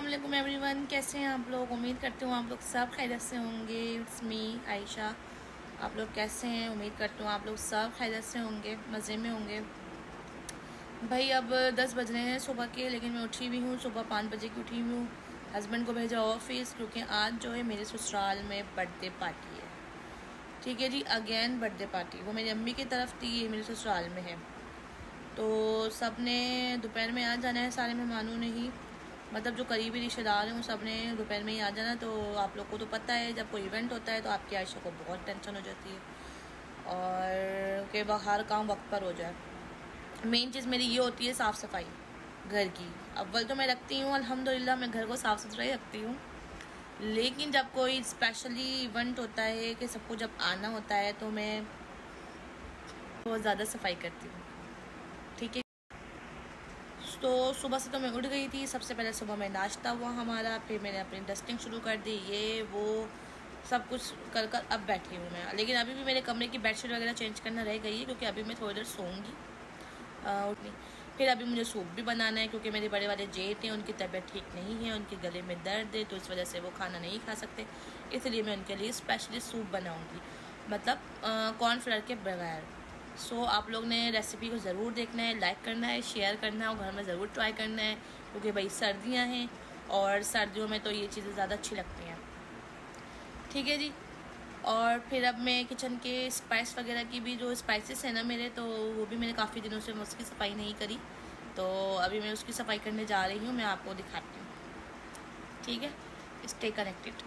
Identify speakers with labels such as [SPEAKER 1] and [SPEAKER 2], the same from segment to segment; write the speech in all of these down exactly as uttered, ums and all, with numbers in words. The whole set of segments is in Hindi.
[SPEAKER 1] अस्सलामुअलैकुम एवरीवन, कैसे हैं आप लोग। उम्मीद करती हूँ आप लोग सब खैरियत से होंगे। It's me Ayesha. आप लोग कैसे हैं? उम्मीद करती हूँ आप लोग सब खैरियत से होंगे, मज़े में होंगे। भाई अब दस बज रहे हैं सुबह के, लेकिन मैं उठी हुई हूँ। सुबह पाँच बजे की उठी हुई हूँ। हस्बैंड को भेजा ऑफिस, क्योंकि आज जो है मेरे ससुराल में बर्थडे पार्टी है। ठीक है जी, अगेन बर्थडे पार्टी। वो मेरी अम्मी की तरफ थी, ये मेरे ससुराल में है। तो सब ने दोपहर में आ जाना है, सारे मेहमानों ने ही, मतलब जो करीबी रिश्तेदार हैं वो सब ने दोपहर में ही आ जाना। तो आप लोग को तो पता है, जब कोई इवेंट होता है तो आपकी आयशा को बहुत टेंशन हो जाती है और कि वह हर काम वक्त पर हो जाए। मेन चीज़ मेरी ये होती है साफ़ सफाई घर की। अव्वल तो मैं रखती हूँ, अल्हम्दुलिल्लाह मैं घर को साफ़ सुथरा ही रखती हूँ, लेकिन जब कोई स्पेशली इवेंट होता है कि सबको जब आना होता है तो मैं बहुत ज़्यादा सफाई करती हूँ। ठीक है, तो सुबह से तो मैं उठ गई थी। सबसे पहले सुबह में नाश्ता हुआ हमारा, फिर मैंने अपनी डस्टिंग शुरू कर दी, ये वो सब कुछ कर कर अब बैठी हूँ मैं। लेकिन अभी भी मेरे कमरे की बेडशीट वगैरह चेंज करना रह गई है, क्योंकि अभी मैं थोड़ी देर सोऊंगी उठनी। फिर अभी मुझे सूप भी बनाना है, क्योंकि मेरे बड़े वाले जेठ हैं, उनकी तबीयत ठीक नहीं है, उनके गले में दर्द है, तो इस वजह से वो खाना नहीं खा सकते। इसलिए मैं उनके लिए स्पेशली सूप बनाऊँगी, मतलब कॉर्नफ्लावर के बगैर। सो so, आप लोग ने रेसिपी को ज़रूर देखना है, लाइक करना है, शेयर करना है और घर में ज़रूर ट्राई करना है, क्योंकि भाई सर्दियां हैं और सर्दियों में तो ये चीज़ें ज़्यादा अच्छी लगती हैं। ठीक है जी। और फिर अब मैं किचन के स्पाइस वगैरह की भी, जो स्पाइसेस है ना मेरे, तो वो भी मैंने काफ़ी दिनों से उसकी सफाई नहीं करी, तो अभी मैं उसकी सफाई करने जा रही हूँ। मैं आपको दिखाती हूँ। ठीक है, स्टे कनेक्टेड।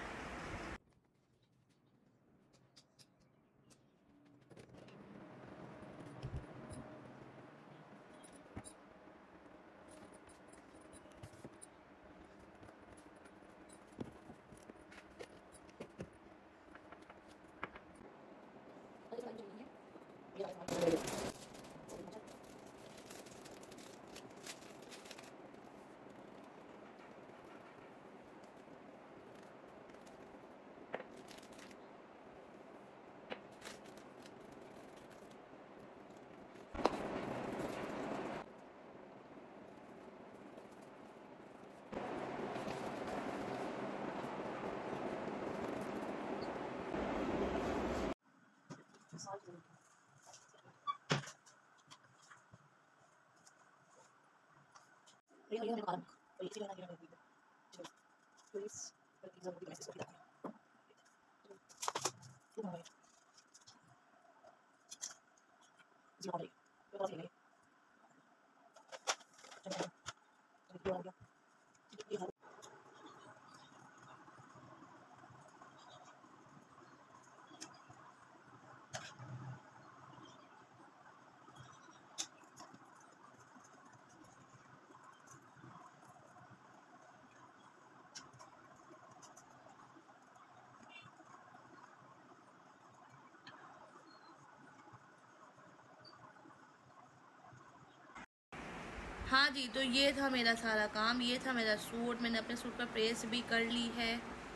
[SPEAKER 1] हाँ जी, तो ये था मेरा सारा काम, ये था मेरा सूट। मैंने अपने सूट पर प्रेस भी कर ली है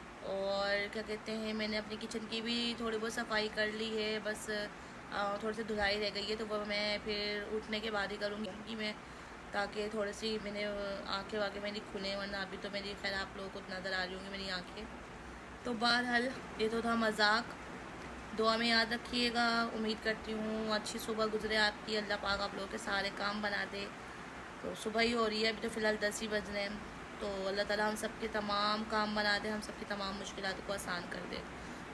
[SPEAKER 1] और क्या कहते हैं, मैंने अपनी किचन की भी थोड़ी बहुत सफाई कर ली है। बस थोड़ी सी धुलाई रह गई है, तो वो मैं फिर उठने के बाद ही करूँगी मैं, ताकि थोड़ी सी मैंने आँखें वाँखें मेरी खुले, वरना अभी तो मेरी खैर आप लोगों को नज़र आ रही होंगी मेरी आँखें। तो बहरहाल ये तो था मजाक। दुआ में याद रखिएगा। उम्मीद करती हूँ अच्छी सुबह गुजरे आपकी, अल्लाह पाक आप लोगों के सारे काम बना दे। तो सुबह ही हो रही है, अभी तो फ़िलहाल दस ही बज रहे हैं, तो अल्लाह ताला हम सब के तमाम काम बना दे, हम सब की तमाम मुश्किलात को आसान कर दे।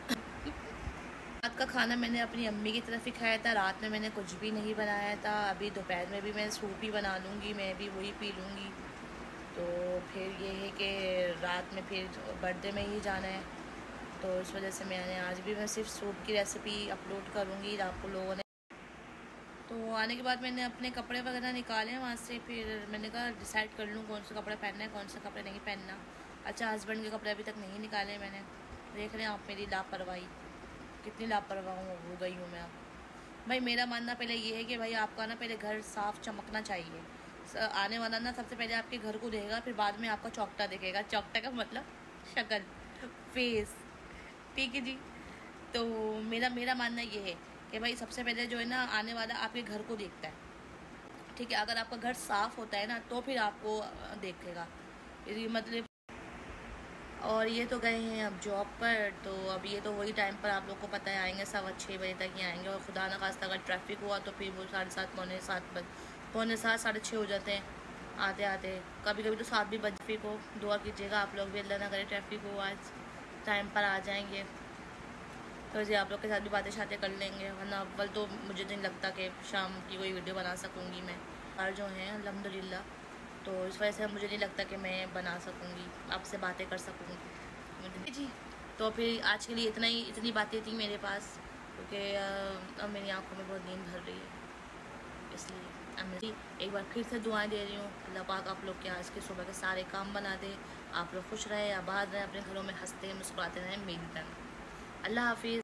[SPEAKER 1] रात का खाना मैंने अपनी अम्मी की तरफ ही खाया था, रात में मैंने कुछ भी नहीं बनाया था। अभी दोपहर में भी मैं सूप ही बना लूँगी, मैं भी वही पी लूँगी। तो फिर ये है कि रात में फिर बर्थडे में ही जाना है, तो इस वजह से मैंने आज भी मैं सिर्फ सूप की रेसिपी अपलोड करूँगी आपको लोगों ने। तो आने के बाद मैंने अपने कपड़े वगैरह निकाले हैं वहाँ से, फिर मैंने कहा डिसाइड कर लूँ कौन सा कपड़ा पहनना है, कौन सा कपड़े नहीं पहनना। अच्छा, हस्बैंड के कपड़े अभी तक नहीं निकाले मैंने। देख रहे हैं आप मेरी लापरवाही, कितनी लापरवाह हो गई हूँ मैं अब। भाई मेरा मानना पहले ये है कि भाई आपका ना पहले घर साफ़ चमकना चाहिए। आने वाला ना सबसे पहले आपके घर को देखेगा, फिर बाद में आपका चौकटा देखेगा। चौकटा का मतलब शक्ल, फेस। ठीक है जी। तो मेरा मेरा मानना ये है कि भाई सबसे पहले जो है ना आने वाला आपके घर को देखता है। ठीक है, अगर आपका घर साफ़ होता है ना तो फिर आपको देखेगा। ये मतलब। और ये तो गए हैं अब जॉब पर, तो अब ये तो वही टाइम पर आप लोग को पता है आएंगे, सवा छः बजे तक ही आएंगे। और खुदा न खास्ता अगर ट्रैफिक हुआ तो फिर वो साढ़े सात पौने सात बज पौने सात साढ़े छः हो जाते हैं आते आते। कभी कभी तो सात भी बज। ट्रैफिक हो दुआ कीजिएगा आप लोग भी, अल्लाह ना करे ट्रैफिक हो, आज टाइम पर आ जाएंगे तो जी आप लोग के साथ भी बातें शातें कर लेंगे। वरना अव्वल तो मुझे नहीं लगता कि शाम की कोई वीडियो बना सकूँगी मैं, और जो हैं अल्हम्दुलिल्लाह, तो इस वजह से मुझे नहीं लगता कि मैं बना सकूँगी, आपसे बातें कर सकूँगी जी। तो फिर आज के लिए इतना ही, इतनी बातें थी मेरे पास, क्योंकि अब मेरी आंखों में बहुत नींद भर रही है, इसलिए अब मैं एक बार फिर से दुआएं दे रही हूँ। अल्लाह पाक आप लोग के आज के सुबह के सारे काम बना दे, आप लोग खुश रहें, आबाद रहें, अपने घरों में हंसते मुस्कुराते रहें मेरी तरह। अल्लाह हाफिज़।